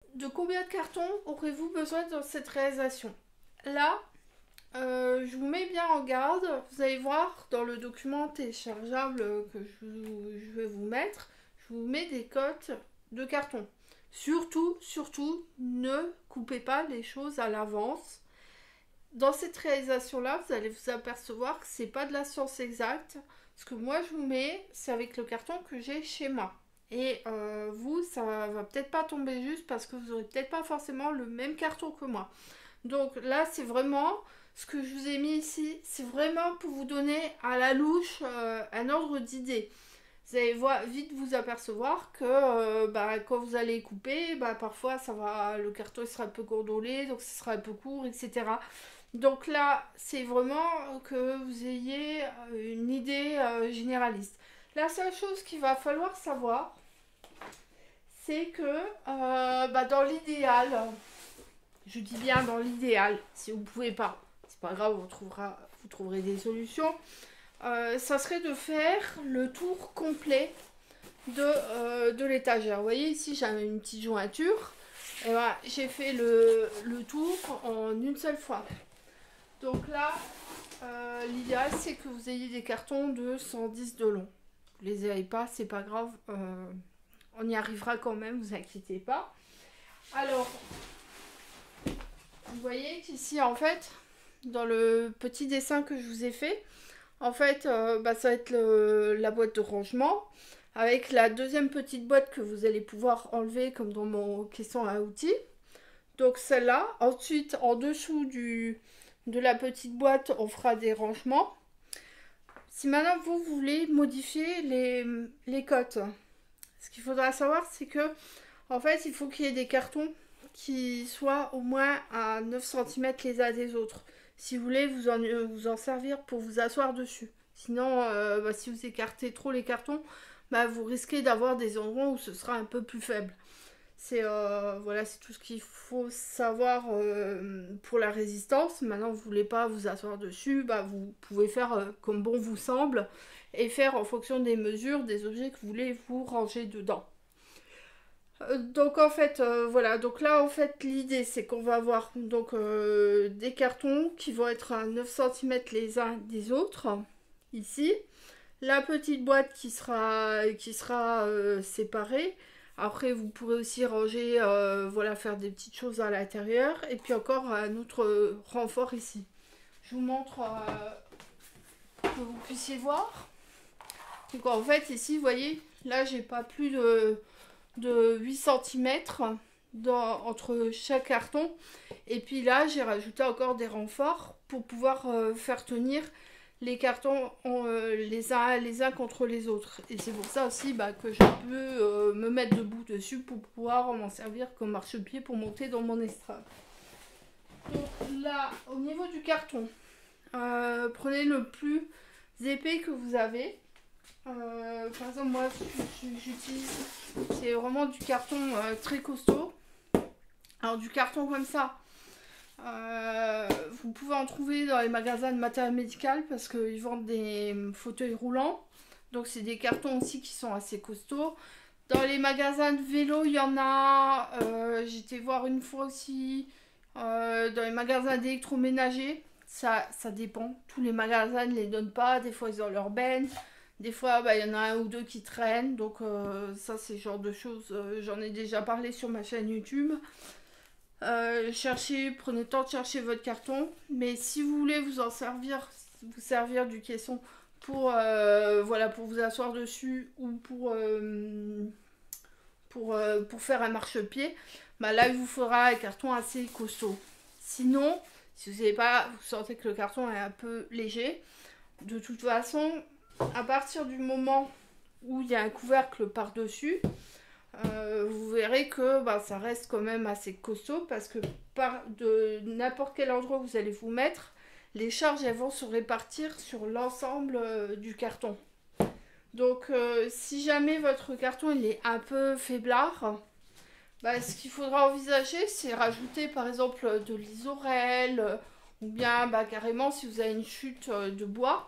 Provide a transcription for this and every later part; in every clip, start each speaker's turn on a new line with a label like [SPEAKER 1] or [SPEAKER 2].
[SPEAKER 1] de combien de cartons aurez-vous besoin dans cette réalisation? Là, je vous mets bien en garde. Vous allez voir dans le document téléchargeable que je vais vous mettre, je vous mets des cotes de carton. Surtout, surtout, ne coupez pas les choses à l'avance. Dans cette réalisation-là, vous allez vous apercevoir que c'est pas de la science exacte. Ce que moi je vous mets, c'est avec le carton que j'ai chez moi. Et vous, ça va peut-être pas tomber juste parce que vous aurez peut-être pas forcément le même carton que moi. Donc là, c'est vraiment ce que je vous ai mis ici, c'est vraiment pour vous donner à la louche un ordre d'idée. Vous allez vite vous apercevoir que quand vous allez couper, parfois le carton il sera un peu gondolé, donc ce sera un peu court, etc. Donc là, c'est vraiment que vous ayez une idée généraliste. La seule chose qu'il va falloir savoir, c'est que dans l'idéal, je dis bien dans l'idéal, si vous ne pouvez pas, c'est pas grave, vous trouverez des solutions. Ça serait de faire le tour complet de l'étagère. Vous voyez ici, j'ai une petite jointure. Et voilà, j'ai fait le tour en une seule fois. Donc là, l'idéal c'est que vous ayez des cartons de 110 de long. Vous les avez pas, c'est pas grave. On y arrivera quand même, vous inquiétez pas. Alors, vous voyez qu'ici en fait, dans le petit dessin que je vous ai fait, en fait, ça va être la boîte de rangement avec la deuxième petite boîte que vous allez pouvoir enlever comme dans mon caisson à outils. Donc celle-là. Ensuite, en dessous de la petite boîte, on fera des rangements. Si maintenant vous voulez modifier les cotes, ce qu'il faudra savoir, c'est que en fait, il faut qu'il y ait des cartons qui soient au moins à 9 cm les uns des autres. Si vous voulez vous en servir pour vous asseoir dessus. Sinon, si vous écartez trop les cartons, vous risquez d'avoir des endroits où ce sera un peu plus faible. C'est c'est tout ce qu'il faut savoir pour la résistance. Maintenant, vous voulez pas vous asseoir dessus, vous pouvez faire comme bon vous semble et faire en fonction des mesures des objets que vous voulez vous ranger dedans. Donc en fait, voilà. Donc là, en fait, l'idée c'est qu'on va avoir donc des cartons qui vont être à 9 cm les uns des autres. Ici, la petite boîte qui sera séparée. Après, vous pourrez aussi ranger, faire des petites choses à l'intérieur. Et puis encore un autre renfort ici. Je vous montre que vous puissiez voir. Donc en fait, ici, vous voyez, là, j'ai pas plus de 8 cm entre chaque carton. Et puis là, j'ai rajouté encore des renforts pour pouvoir faire tenir les cartons les uns contre les autres. Et c'est pour ça aussi que je peux me mettre debout dessus pour pouvoir m'en servir comme marchepied pour monter dans mon estrade. Donc là, au niveau du carton, prenez le plus épais que vous avez. Par exemple, moi, j'utilise, c'est vraiment du carton très costaud. Alors du carton comme ça, vous pouvez en trouver dans les magasins de matériel médical parce qu'ils vendent des fauteuils roulants. Donc c'est des cartons aussi qui sont assez costauds. Dans les magasins de vélo, il y en a. J'étais voir une fois aussi. Dans les magasins d'électroménager, ça dépend. Tous les magasins ne les donnent pas. Des fois, ils ont leur benne. Des fois, il y en a un ou deux qui traînent. Donc ça, c'est le genre de choses. J'en ai déjà parlé sur ma chaîne YouTube. Prenez le temps de chercher votre carton. Mais si vous voulez vous servir du caisson pour vous asseoir dessus ou pour faire un marchepied, là il vous faudra un carton assez costaud. Sinon, si vous sentez que le carton est un peu léger, de toute façon, à partir du moment où il y a un couvercle par-dessus, vous verrez que ça reste quand même assez costaud parce que de n'importe quel endroit où vous allez vous mettre, les charges elles vont se répartir sur l'ensemble du carton. Donc si jamais votre carton il est un peu faiblard, ce qu'il faudra envisager c'est rajouter par exemple de l'isorel ou bien carrément si vous avez une chute de bois,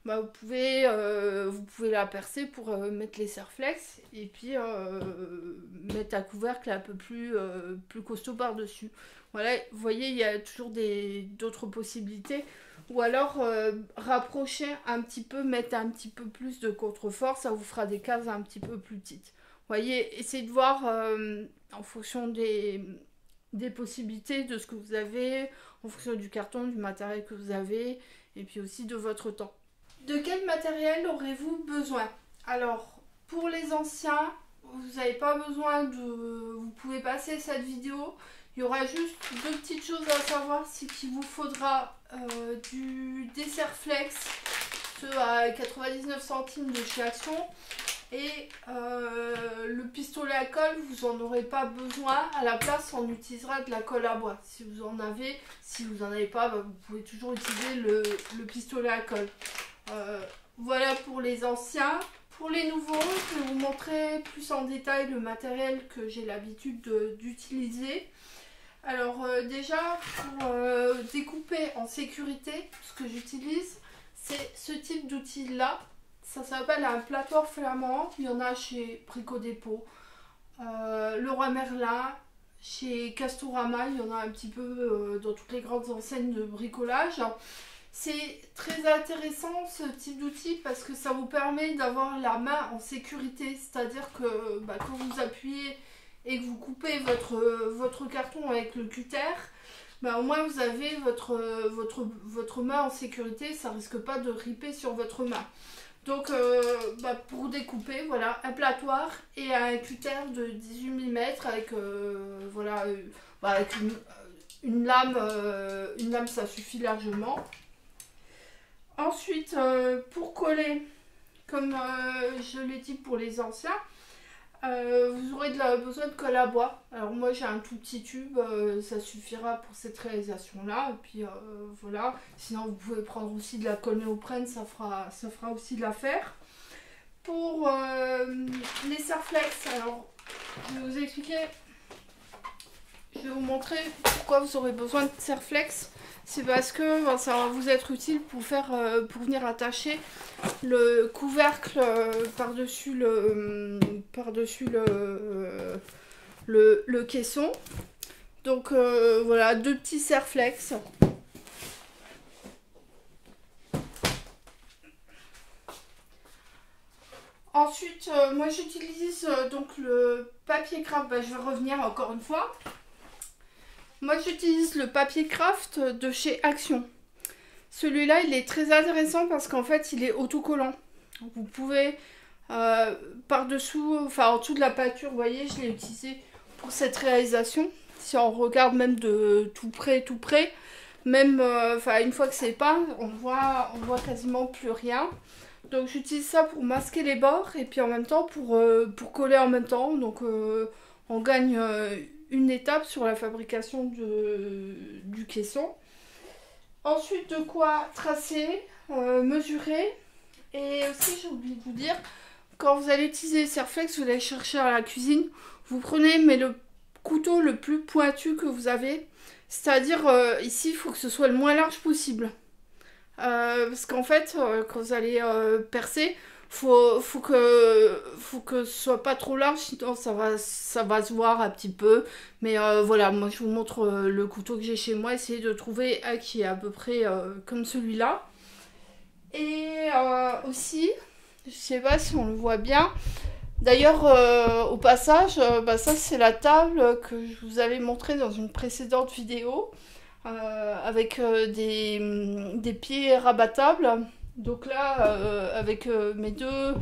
[SPEAKER 1] bah, vous pouvez la percer pour mettre les serflex et puis mettre un couvercle un peu plus costaud par-dessus. Voilà, vous voyez, il y a toujours d'autres possibilités. Ou alors rapprocher un petit peu, mettre un petit peu plus de contrefort, ça vous fera des cases un petit peu plus petites. Vous voyez, essayez de voir en fonction des possibilités, de ce que vous avez, en fonction du carton, du matériel que vous avez, et puis aussi de votre temps. De quel matériel aurez-vous besoin? Alors, pour les anciens, vous n'avez pas besoin de... Vous pouvez passer cette vidéo. Il y aura juste deux petites choses à savoir, c'est qu'il vous faudra des serflex, ceux à 99 centimes de chez Action. Et le pistolet à colle, vous n'en aurez pas besoin. À la place, on utilisera de la colle à bois. Si vous en avez, si vous n'en avez pas, bah, vous pouvez toujours utiliser le pistolet à colle. Voilà pour les anciens. Pour les nouveaux, je vais vous montrer plus en détail le matériel que j'ai l'habitude d'utiliser. Alors déjà, pour découper en sécurité, ce que j'utilise, c'est ce type d'outil là. Ça s'appelle un platoir flamand. Il y en a chez Brico Dépôt, Leroy Merlin, chez Castorama. Il y en a un petit peu dans toutes les grandes enseignes de bricolage. C'est très intéressant ce type d'outil parce que ça vous permet d'avoir la main en sécurité. C'est-à-dire que bah, quand vous appuyez et que vous coupez votre carton avec le cutter, bah, au moins vous avez votre main en sécurité. Ça ne risque pas de ripper sur votre main. Donc bah, pour découper, voilà, un platoir et un cutter de 18 mm avec, voilà, bah, avec une lame, ça suffit largement. Ensuite, pour coller, comme je l'ai dit pour les anciens, vous aurez besoin de colle à bois. Alors moi j'ai un tout petit tube, ça suffira pour cette réalisation là. Et puis voilà, sinon vous pouvez prendre aussi de la colle néoprène, ça fera aussi de l'affaire. Pour les serflex, alors je vais vous expliquer, je vais vous montrer pourquoi vous aurez besoin de serflex. C'est parce que ben, ça va vous être utile pour venir attacher le couvercle par-dessus le caisson. Donc voilà, deux petits serflex. Ensuite, moi j'utilise donc le papier craft. Ben, je vais revenir encore une fois. Moi j'utilise le papier craft de chez Action. Celui-là il est très intéressant parce qu'en fait il est autocollant. Vous pouvez par-dessous, enfin en dessous de la peinture, vous voyez, je l'ai utilisé pour cette réalisation. Si on regarde même de tout près, même une fois que c'est peint, on voit quasiment plus rien. Donc j'utilise ça pour masquer les bords et puis en même temps pour coller en même temps. Donc on gagne une étape sur la fabrication du caisson. Ensuite, de quoi tracer, mesurer. Et aussi, j'ai oublié de vous dire, quand vous allez utiliser les serflex, vous allez chercher à la cuisine, vous prenez le couteau le plus pointu que vous avez. C'est-à-dire, ici, il faut que ce soit le moins large possible. Parce qu'en fait, quand vous allez percer, faut que ce soit pas trop large, sinon ça va se voir un petit peu. Mais voilà, moi je vous montre le couteau que j'ai chez moi. Essayez de trouver un qui est à peu près comme celui-là. Et aussi, je sais pas si on le voit bien. D'ailleurs, au passage, bah, ça c'est la table que je vous avais montrée dans une précédente vidéo. Avec des pieds rabattables. Donc là, avec de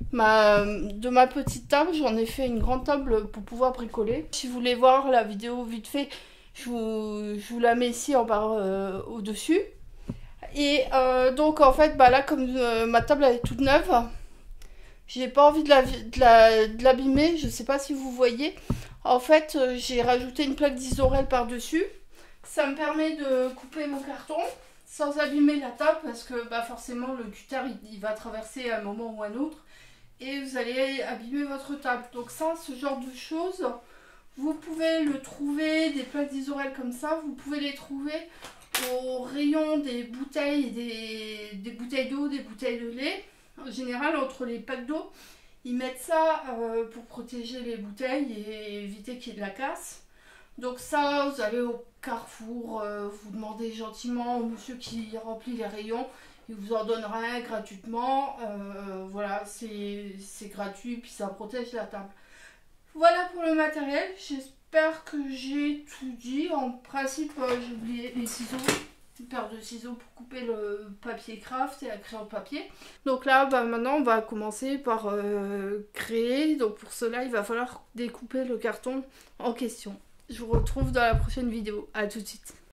[SPEAKER 1] ma petite table, j'en ai fait une grande table pour pouvoir bricoler. Si vous voulez voir la vidéo vite fait, je vous la mets ici en barre au-dessus. Et donc en fait, bah là, comme ma table elle est toute neuve, j'ai pas envie de l'abîmer. Je sais pas si vous voyez. En fait, j'ai rajouté une plaque d'Isorel par-dessus. Ça me permet de couper mon carton sans abîmer la table parce que bah, forcément le cutter il va traverser à un moment ou à un autre et vous allez abîmer votre table. Donc ça, ce genre de choses, vous pouvez le trouver, des plaques d'Isorel comme ça, vous pouvez les trouver au rayon des bouteilles, des bouteilles d'eau, des bouteilles de lait. En général, entre les packs d'eau, ils mettent ça pour protéger les bouteilles et éviter qu'il y ait de la casse. Donc ça, vous allez au Carrefour, vous demandez gentiment au monsieur qui remplit les rayons, il vous en donnera un gratuitement. Voilà, c'est gratuit, puis ça protège la table. Voilà pour le matériel, j'espère que j'ai tout dit. En principe, j'ai oublié les ciseaux, une paire de ciseaux pour couper le papier craft et la crayon papier. Donc là, maintenant, on va commencer par créer. Donc pour cela, il va falloir découper le carton en question. Je vous retrouve dans la prochaine vidéo. À tout de suite.